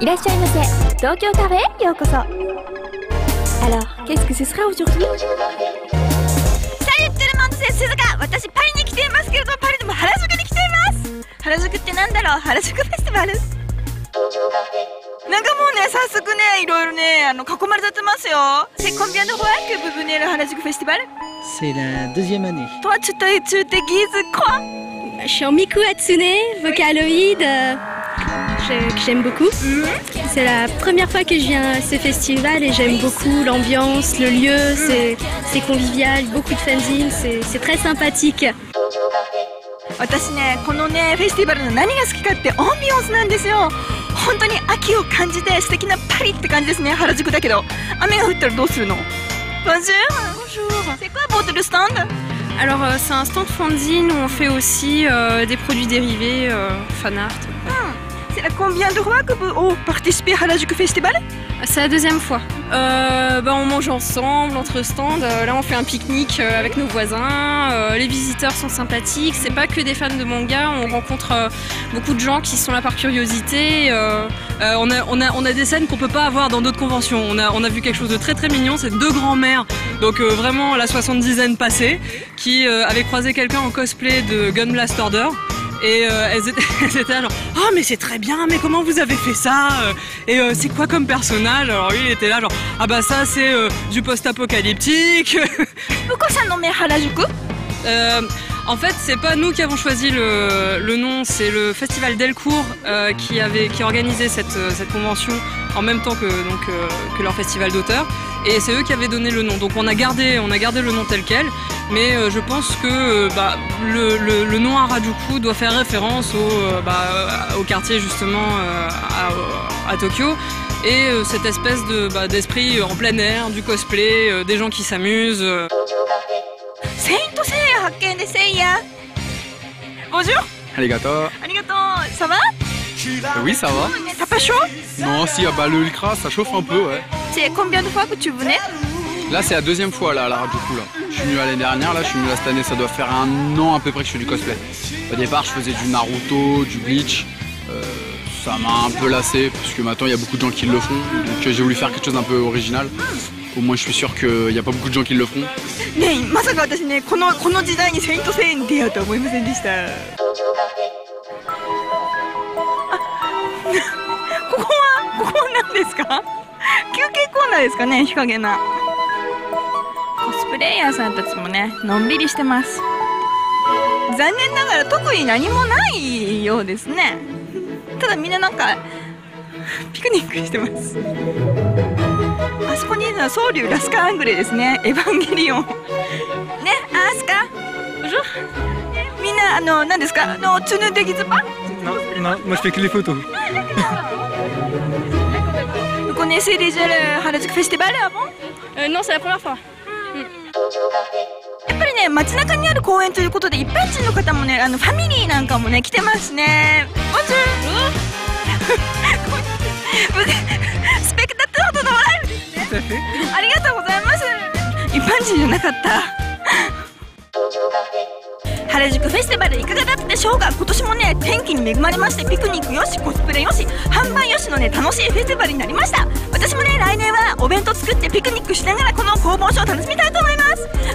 らっしゃいませ。東京カフェへようこそ。Alors, qu'est-ce que ce sera aujourd'hui? Salut tout le monde, c'est Suzuka。私パリに来ていますけれど、パリでも原宿に来ています。原宿ってなんだろう？原宿フェスティバル。なんかもうね、早速ね、いろいろね、囲まれちゃってますよ。C'est combien de fois que vous venez au Harajuku Festival? C'est la deuxième année. Toi, tu t'aiguises quoi? Je suis en Miku Hatsune, Vocaloid, que j'aime beaucoup. C'est la première fois que je viens à ce festival et j'aime beaucoup l'ambiance, le lieu, c'est convivial, beaucoup de fanzines, c'est très sympathique. 私ね、このね、フェスティバルの何が好きかってアンビオンスなんですよ。本当に秋を感じて素敵なパリって感じですね。原宿だけど雨が降ったらどうするの？ Bonjour. Bonjour. C'est quoi votre stand? Alors c'est un stand fanzine où on fait aussi des produits dérivés, fan art. C'est la combien de fois que vous participez à Harajuku Festival? C'est la deuxième fois. On mange ensemble entre stands. Là, on fait un pique-nique avec nos voisins. Les visiteurs sont sympathiques. C'est pas que des fans de manga. On rencontre beaucoup de gens qui sont là par curiosité. On a des scènes qu'on peut pas avoir dans d'autres conventions. On a vu quelque chose de très très mignon. C'est deux grands-mères, donc vraiment la 70aine passée, qui avaient croisé quelqu'un en cosplay de Gunblast Order. Et elles étaient là genre « Oh mais c'est très bien, mais comment vous avez fait ça? Et c'est quoi comme personnage ?» Alors lui il était là genre « Ah bah ça c'est du post-apocalyptique !» Pourquoi ça nommé Harajuku? En fait c'est pas nous qui avons choisi le nom, c'est le festival Delcourt qui organisait cette convention en même temps que leur festival d'auteurs. Et c'est eux qui avaient donné le nom. Donc on a gardé le nom tel quel. Mais je pense que le nom Harajuku doit faire référence au quartier justement à Tokyo. Et cette espèce d'esprit en plein air, du cosplay, des gens qui s'amusent. Saint Seiya発見でSeiya. Bonjour. Arigato. Arigato. Ça va? Oui, ça va. T'as pas chaud? Non, si, le Ultra, ça chauffe un peu, ouais. C'est combien de fois que tu venais? Là, c'est la deuxième fois, là, à la Harajuku, là. Je suis venu l'année dernière, là, je suis venu là cette année, ça doit faire un an à peu près que je fais du cosplay. Au départ, je faisais du Naruto, du Bleach. Ça m'a un peu lassé, parce que maintenant, il y a beaucoup de gens qui le font. Donc, j'ai voulu faire quelque chose d'un peu original. Au moins, je suis sûr qu'il n'y a pas beaucoup de gens qui le feront. ねえ、まさか私ね、この時代にセイントセイヤに出会うとは思いませんでした。ここは何ですか？休憩コーナーですかね、日陰な。コスプレイヤーさんたちもね、のんびりしてます。残念ながら特に何もないようですね。ただみんななんかピクニックしてます。あそこにいるのはソウリュウ・ラスカ・アングレですね。エヴァンゲリオン。ね、アスカ。みんな何ですか？Tu ne déguises pas? Non, moi je fais que les photos. Vous connaissez déjà le Harajuku Festival avant? Non, c'est la première fois. やっぱりね、街中にある公園ということで一般人の方もね、ファミリーなんかもね来てますね。Bonjour. スペクタトードのライブですね。ありがとうございます。一般人じゃなかった。原宿フェスティバルいかがだったでしょうか？今年もね、天気に恵まれまして、ピクニックよし、コスプレよし、販売よしのね、楽しいフェスティバルになりました。私もね、来年はお弁当作ってピクニックしながらこの工房ショーを楽しみたいと思います。